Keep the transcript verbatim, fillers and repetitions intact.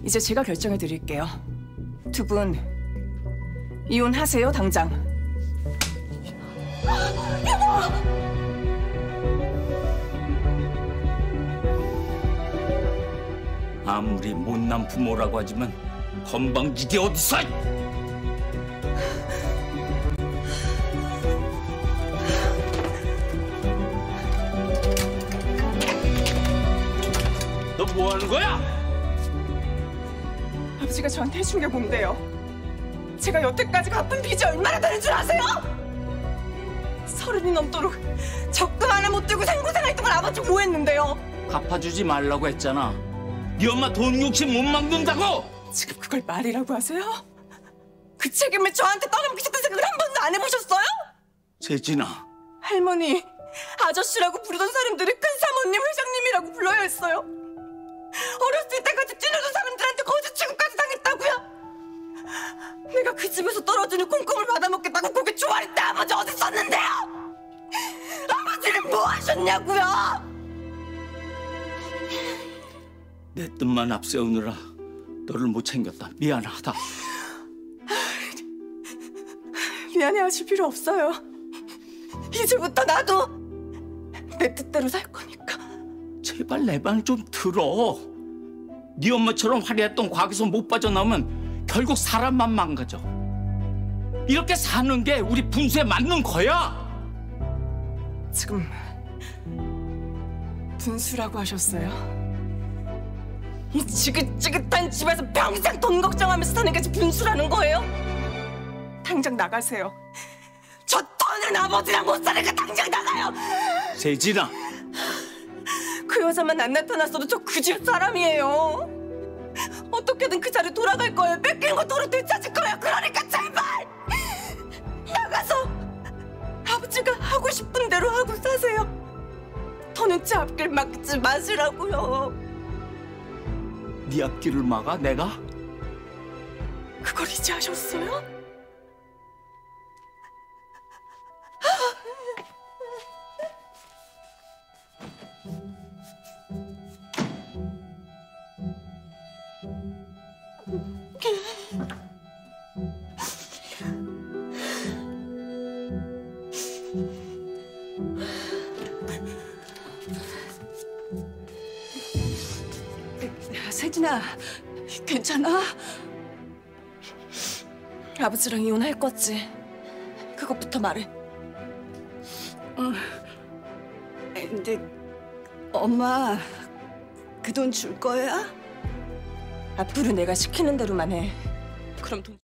이제 제가 결정해 드릴게요. 두 분 이혼하세요, 당장. 아무리 못난 부모라고 하지만 건방지게 어디서! 너 뭐 하는 거야? 아버지가 저한테 해준 게 뭔데요? 제가 여태까지 갚은 빚이 얼마나 되는 줄 아세요? 서른이 넘도록 적금 하나 못 들고 생고생할 동안 아버지 뭐 했는데요? 갚아주지 말라고 했잖아. 네 엄마 돈 욕심 못 막는다고! 지금 그걸 말이라고 하세요? 그 책임을 저한테 떠넘기셨다는 생각을 한 번도 안 해보셨어요? 세진아. 할머니, 아저씨라고 부르던 사람들이 큰 사모님, 회장님이라고 불러야 했어요. 어렸을 때까지 찌르던 사람들한테 거짓 취급까지 당했다고요. 내가 그 집에서 떨어지는 콩콩을 받아먹겠다고 고개 조아릴 때 아버지 어디 있었는데요? 아버지는 뭐 하셨냐고요? 내 뜻만 앞세우느라 너를 못 챙겼다. 미안하다. 미안해하실 필요 없어요. 이제부터 나도 내 뜻대로 살 거니까. 제발 내 말 좀 들어. 네 엄마처럼 화려했던 과거에서 못 빠져나오면 결국 사람만 망가져. 이렇게 사는 게 우리 분수에 맞는 거야. 지금 분수라고 하셨어요? 이 지긋지긋한 집에서 평생 돈 걱정하면서 사는 게 분수라는 거예요? 당장 나가세요. 저 더는 아버지랑 못 사니까 당장 나가요. 세진아. 그 여자만 안 나타났어도 저 그 집 사람이에요. 어떻게든 그 자리 돌아갈 거예요. 뺏긴 거 도로 되찾을 거예요. 그러니까 제발 나가서 아버지가 하고 싶은 대로 하고 사세요. 더는 제 앞길 막지 마시라고요. 네 앞길을 막아 내가? 그걸 이제 하셨어요? 세진아, 괜찮아? 아버지랑 이혼할 거지? 그것부터 말해. 어, 근데 엄마 그 돈 줄 거야? 앞으로 내가 시키는 대로만 해. 그럼 돈...